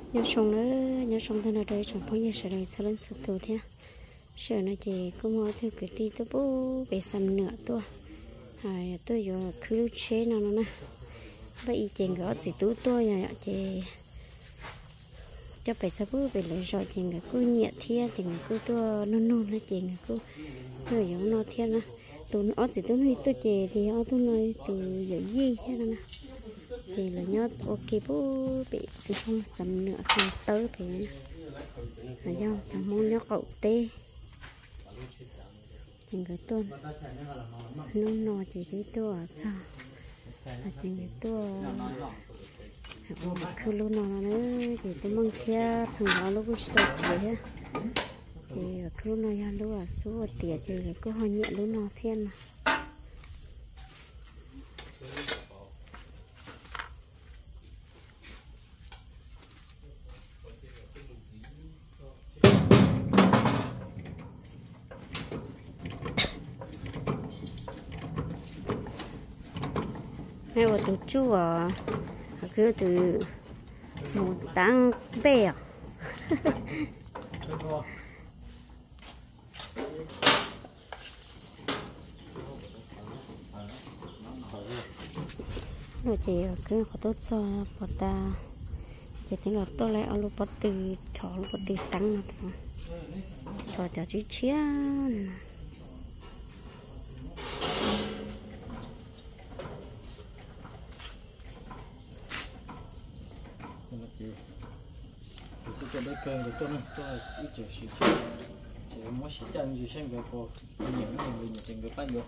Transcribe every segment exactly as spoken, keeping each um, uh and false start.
nhớ xong nữa nhớ xong thân ở đây chẳng có nhà sợ đây sao lên sự tù thế sợ nó chỉ có mua theo cái đi tôi bố về xăm nửa tôi hay tôi giờ cứ chế nào nó nè vậy chèn gõ thì tú tôi nhà chị cho phải sao bố về lấy rồi chèn cái cứ nhẹ thia chèn cứ tôi nôn nôn nó chèn cứ tôi giống nó thia nè tôi nó chỉ tôi nói tôi chè thì họ tôi nói từ giờ gì thế nè thì là nhớ ok bố bị không sầm nữa xong tới thì là do thằng muốn nhớ cậu tê thành cái tuần nó nọ chỉ cái tua sao là thành cái tua cứ lúc nọ nữa thì tôi mang theo thằng nó lúc tôi chơi á thì cứ nó ra lúc ở số tiền thì cứ hơi nhẹ lúc nọ thêm mà hay là từ chú à cứ từ một tăng bè rồi chị cứ có tốt cho bọn ta chị thấy là tôi lại ở lúc bắt từ trò lúc bắt từ tăng là trò cho chú chia cái đấy cơn của tôi tôi ít chịu xịt chỉ muốn xịt chân gì xem cái cô nhiều nhiều người nhiều tiền cái bao nhiêu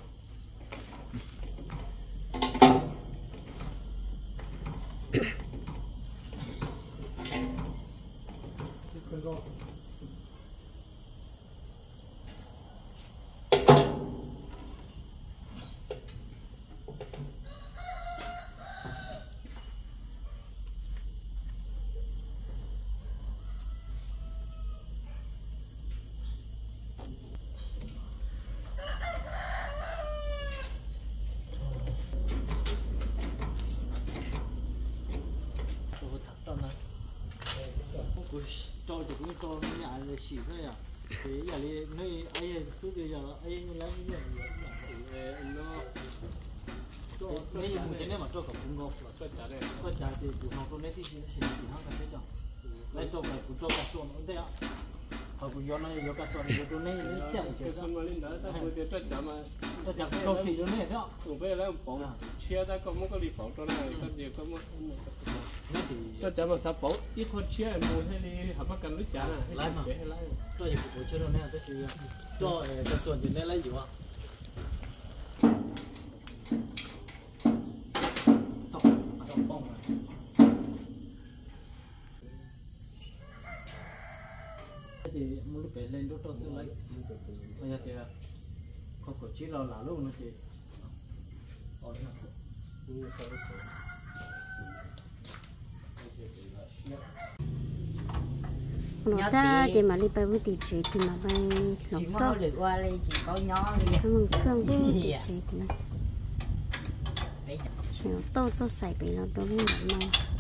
cho thì cũng cho nhà là xỉ thôi à thì giờ đi nơi ấy số giờ ấy lấy cái gì nó nếu một cái này mà cho cả cũng ngon cho trả đây cho trả thì tụi nó cũng lấy thì thì tụi nó cần phải cho lấy cho cái cũng cho cả số nó đấy ạ họ cũng do này do cả số này tụi này lấy tiền cái số mà lên đó ta vừa cho trả mà cho trả cho phí cho này đó tụi bây giờ bỏ chia ra có một cái lý phỏng cho này cái gì có một cho chả mà sao bảo ít con chia mua thế đi học bắt cần nước chả này lấy mà cho gì cũng chưa đâu nè cái gì cho cáiส่วนgì này lấy gì ạ thì muốn lúc lên lúc tôi sẽ lấy bây giờ thì không có chỉ là là luôn nữa thì ở đây là nó ta chỉ mà đi bay với tỷ trí thì mà bay lỏng to được qua đây chỉ có nhỏ đi mừng thương với tỷ trí thì nó nó to cho sải bị nó to lên nó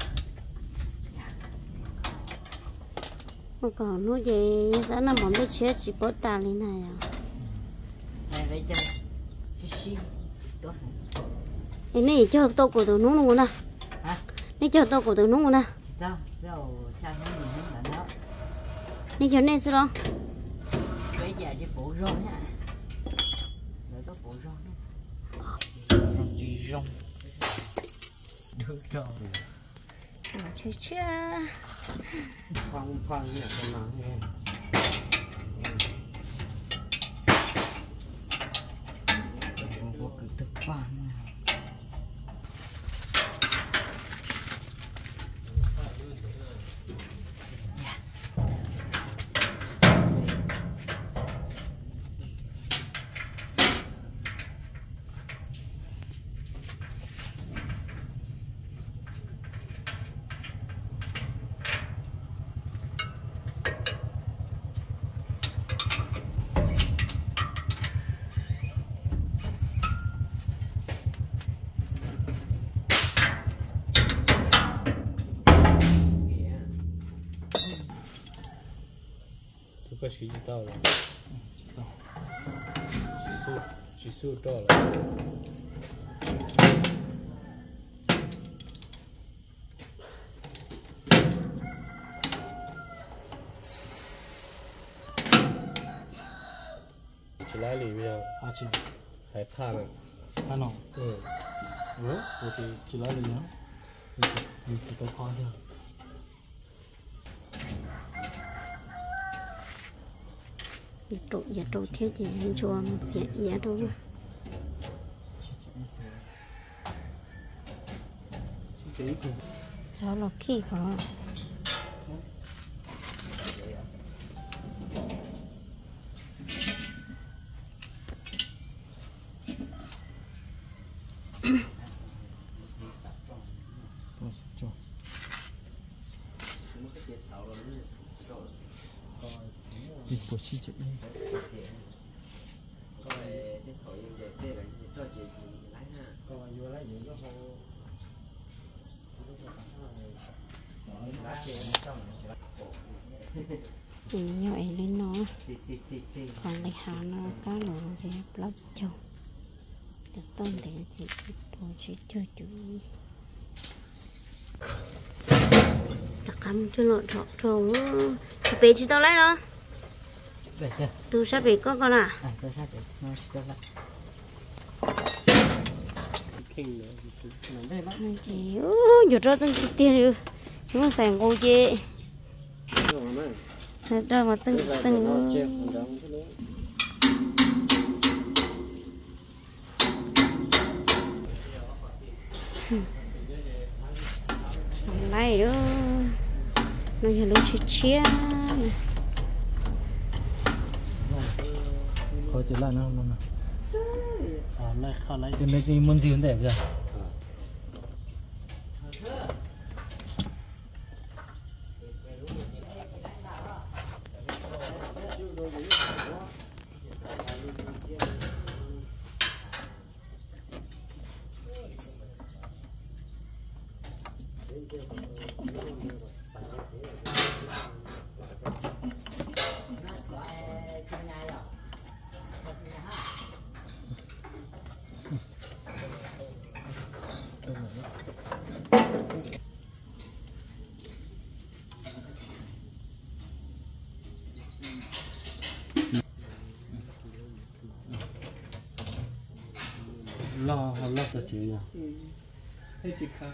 mà còn nó gì giá nó mỏng biết chết chỉ bớt ta lên này à này lấy cho xí đó cái này cho to của tụi nó luôn nè hả này cho to của tụi nó luôn nè sao sao trang nó nhìn nó là nó này cho nên sao bây giờ đi bộ rong nha rồi có bộ rong đó đi rong được rồi à chơi chưa khoan khoan như thế nào nghe có cứ thực quan có chỉ tao là chỉ số chỉ số to là chỉ lá lì bây giờ à chị hay pha này pha nào ừ ừ rồi thì chị lấy đi nhá thì thì tôi coi thôi trộn giá trộn theo thì anh cho mình sẽ giá đâu mà đó là khi có đi của chị chị thì nhọi lên nó còn lấy hà nó cá lỗ thì lóc châu được tôm thì chị tôi chỉ chơi chủ đặc cắm cho nó thọ trống bé chỉ tao lấy nó Về chưa? tu sắp bị có con à À, tôi sắp được, nó cho lại. kinh nữa Đây bác. chị ơi giờ cho dân tiền được chúng ta xài ngô chê ra mà dân dân này đó nó giờ lúc chia chia thôi chỉ là nó nó à lấy khá lấy từ đây thì muốn gì cũng đẹp rồi lo lo sợ chịu à hết chỉ khang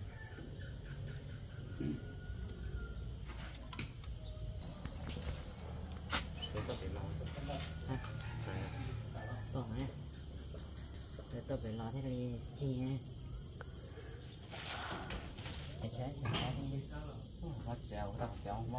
Còn nhé. Để tôi phải lo thế này chi nhé. Để trái sẽ có đi. Bắt chéo, bắt chéo mong.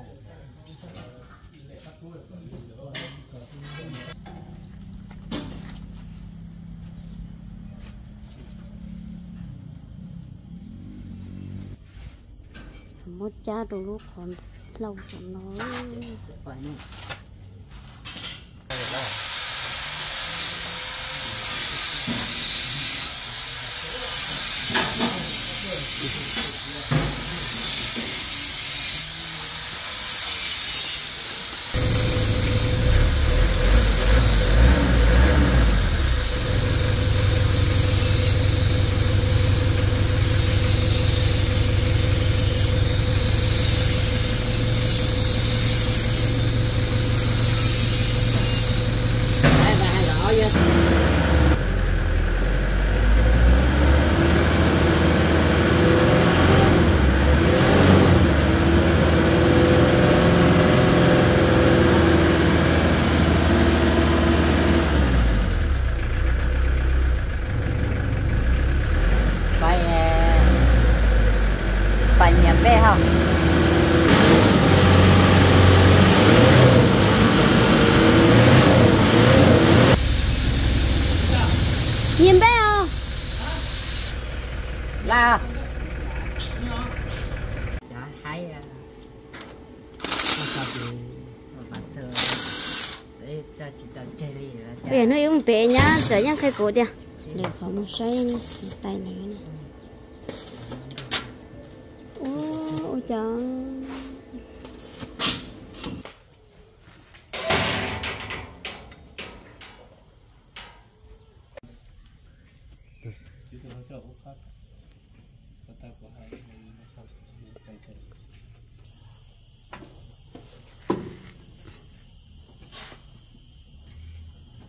một cha đồ lúc còn lâu rồi nói Vậy nè. Phải nhập về không? Nhìn bé không? Là chả thấy nó sao thì bạn thơ để cho chị tao chơi đi là Bé nó yêu bé nhá, trở nhá khai cổ đi. Để có một xoay tay này này. Ôi trời.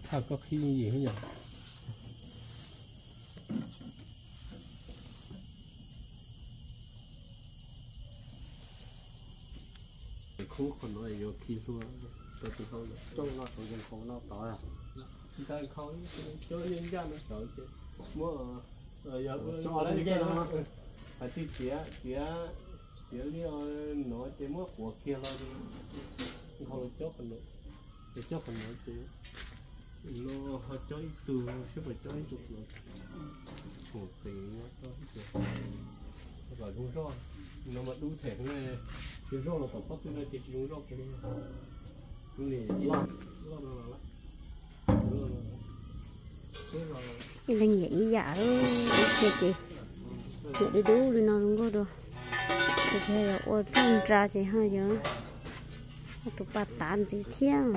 thao có khi gì hết nhỉ không còn nói nhiều khi thua tôi chỉ không trong nó còn dân không nó tỏi à chúng ta không cho nhân dân nó tỏi chứ mua ở giờ cho đấy cái nó phải chỉ chỉ chỉ chỉ đi nó chỉ mua của kia lo đi không chốt còn nữa để chốt còn nữa chứ nó họ cho ít từ chứ phải cho ít chục nữa một xí nó cho ít chục rồi đúng rồi nó mà đủ thể này chúng rau là tổng quát tôi nói thì chúng rau cái này chúng này lo lo lo lo lo đang vậy dạ chị chị chị đi đủ đi nào không có đâu thì thế là ô trung ra thì hơi giờ tụi bà tán gì thiên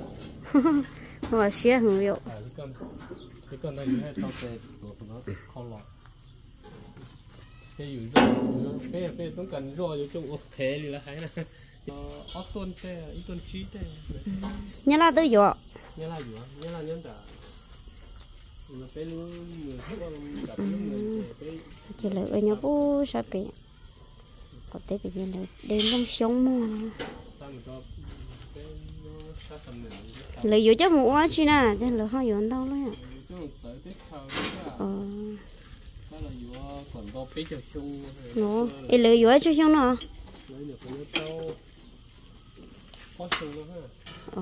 mà xé hưởng liệu cái con cái con này hay tao sẽ tụi nó không lọt cái dù rồi cái cáiต้องการrồiอยู่trong ốp thế thì là hay nè ở tuần thế ít tuần chín thế nhớ là tôi dọ nhớ là gì nhớ là nhớ cả nó phải luôn người thích ông gặp người phải chỉ là ở nhà bố sao kì có thể bây giờ là đêm trong sống mà lợi dụng cho một quá chi nè thế là hơi dọn đâu đấy ờ nó cái lợi dụng cho xong nó ờ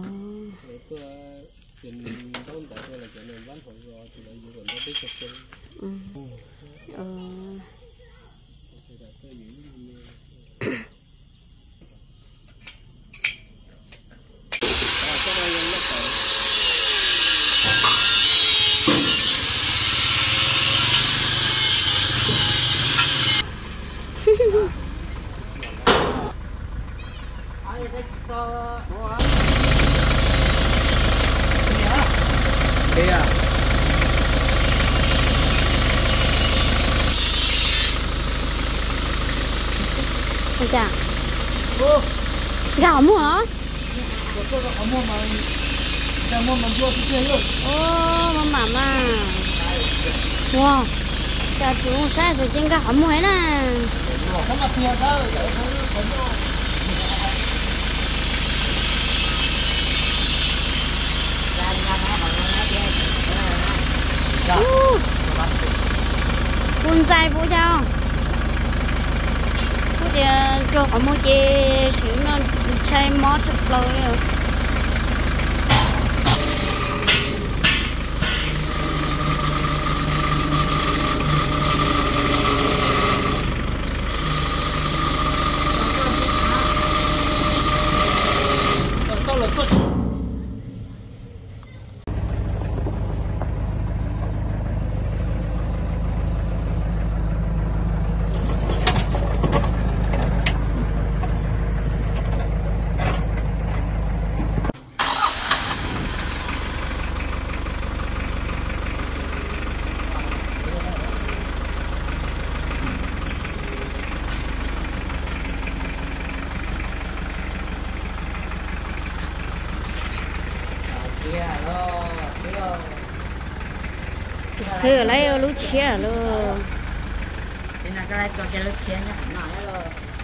ờ Ôi chà. Gạo mua hả? Ô, mama mà. Wow. Chà chú sao rồi trên gạo mua hết nè. Cuốn dài vô cho. Thì rồi có một cái xíu nó chơi mót chụp lâu rồi. Thử lấy lúa chia luôn. Thế là cái này cho cái lúa chia nhá, nói rồi.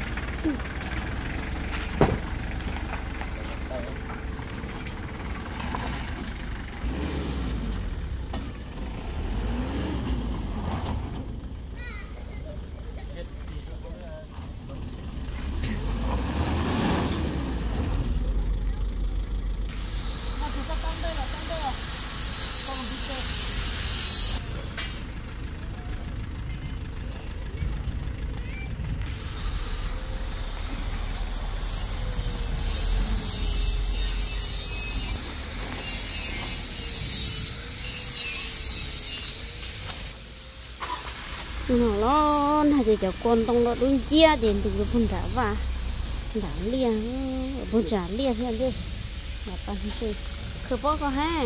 Nó lo hay thì cho con tông nó đúng chia đến từ cái phun trả và đã liền phun trả liền hiện đi là pan chơi khử bó có ha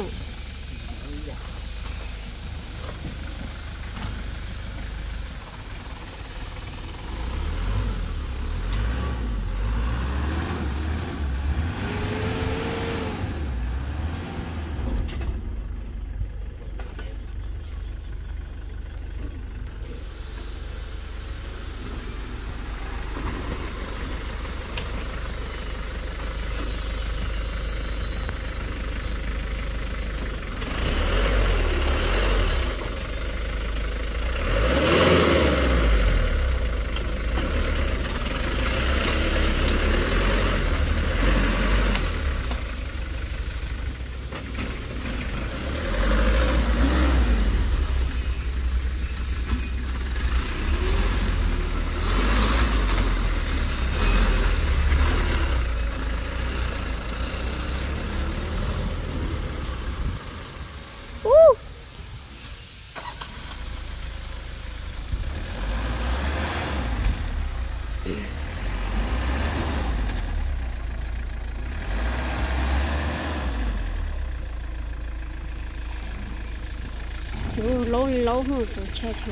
lâu lâu hơn rồi chết rồi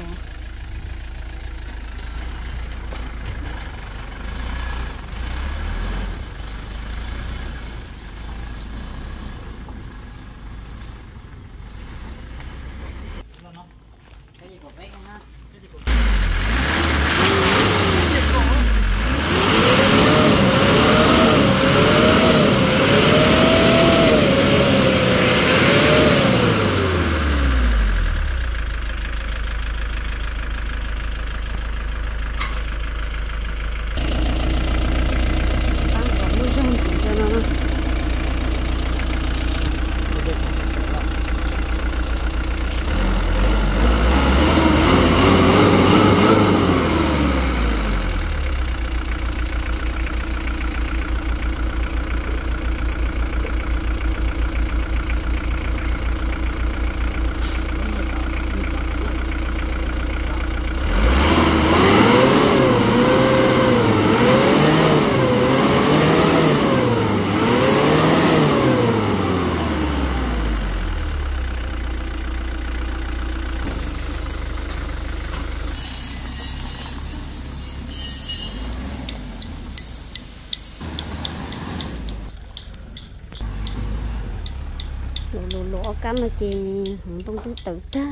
lỗ lỗ lỗ cắn nó chị không tung tư tự ta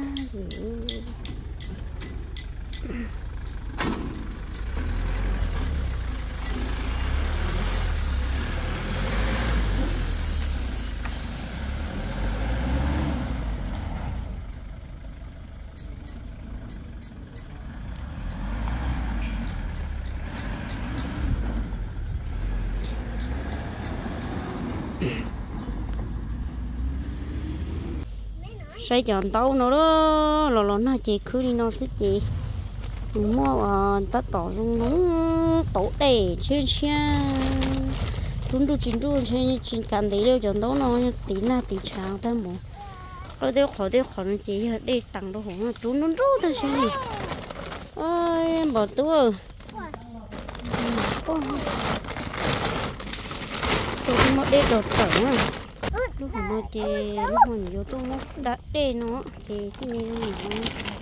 sai chọn tàu nó đó lò lò nó chị cứ đi nó xích chị mua tất tỏ trong nó tổ để chơi chơi chúng tôi chính tôi chơi chính cần tí đâu chọn tàu nó tí na tí cháo ta một rồi đeo khỏi đeo khỏi nó chị để tặng đồ hổ chúng nó rút ta xem đi ơi bỏ tua tôi mất để đồ tởng à lúc mà nó chị lúc mà nhiều tôi nó đã để nó thì cái này nó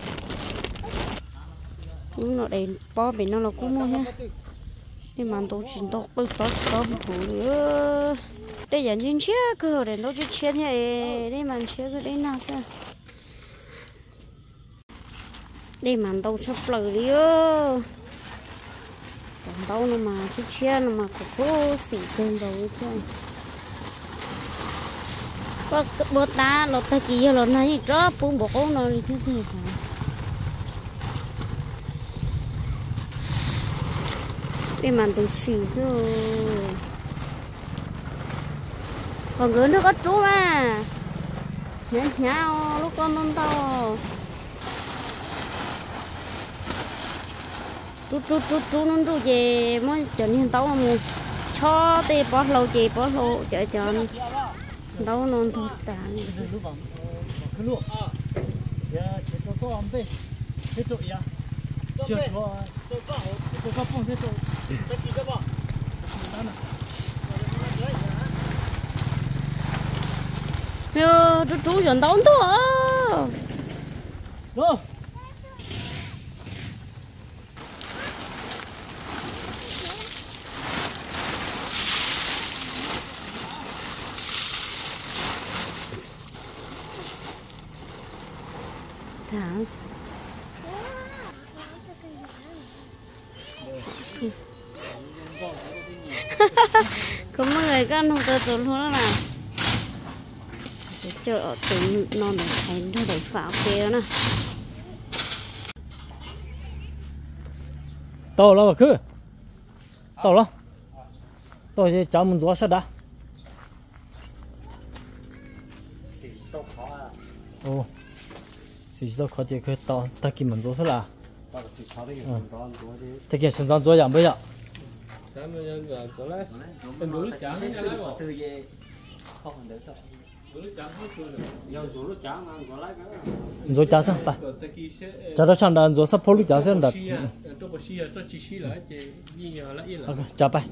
lúc nó để bỏ bên nó là cũng mua nhá nhưng mà tôi chỉ đọc tôi phát sớm thủ nữa để dẫn trên chiếc cơ để nó chỉ chiếc như vậy để mà chiếc cái đấy nào sao để mà tôi sắp lời đi ơ còn đâu nó mà chiếc chiếc nó mà có phố xỉ tên rồi chứ có bớt đá lột ta chỉ lột này cho bún bò con nó như thế này để mà tôi xỉu rồi còn gửi nước có chú mà nhá nhau lúc con non to chú chú chú chú nó chú về mới trở nên tao mà mua cho tê bỏ lâu về bỏ lâu chợ chọn đâu non thôi ta này cái lúa giờ chỉ có có ông bé thế tụi ya chưa cho cho có phong thế tụi cái gì đó bỏ mẹ chú chú chọn tao đó đó thằng có mọi người con không tự tụt luôn đó nào chờ ở tỉnh non để thấy nó để pháo kia nè tao lo cứ tao lo tao chỉ cháu muốn gió sát đã ồ xí tao khó thì cái tao ta kiếm mình gió sát là ta kiếm sinh sản gió giảm bây giờ sáng bây giờ có lẽ em muốn chả hay là bỏ từ về không còn được rồi rồi chả sao phải chả đó chẳng đàn rồi sắp phô lúc chả xem đặt ok chả phải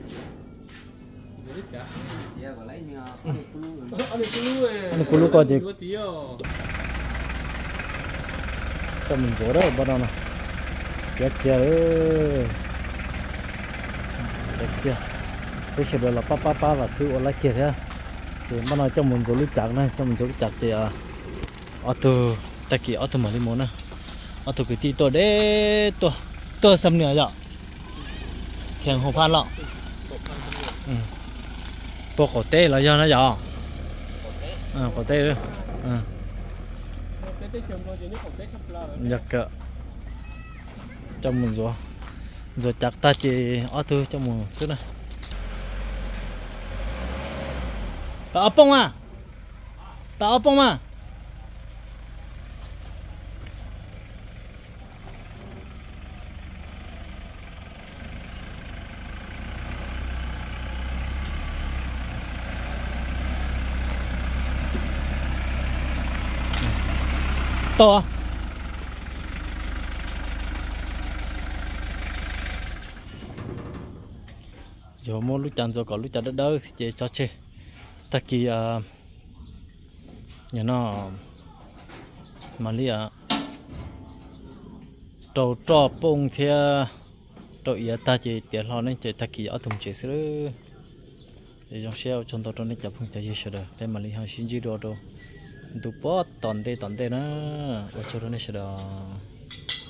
anh cứ lúc coi gì cho mình rửa đó bắt đầu nè chết chưa chết chưa cái sự đó là pa pa pa là thứ ở lại kia thế thì bắt đầu cho mình rửa lúa chạc này cho mình rửa lúa chạc thì à ở từ ta kia ở từ mà đi muốn nè ở từ cái tí tôi đấy tôi tôi xâm nửa rồi kèn hồ phan lọ ừ bộ cổ tê là do nó giò à cổ tê nữa à giặc cỡ trong mình rồi rồi chặt ta chỉ ở thư trong mình xíu này ta ấp bông à ta ấp bông à to giờ mua lúa chăn rồi có lúa chăn đỡ đỡ chỉ cho chơi ta kia nhà nó mà li à trâu trò bông thì trâu ý ta chỉ tiền lo nên chỉ ta kia ở thùng chỉ sữa để trong xe trong tàu trong này chập không chạy gì sợ đâu đây mà li hàng xin gì đồ đồ tụ bó toàn tê toàn tê nó ở chỗ đó này sợ đâu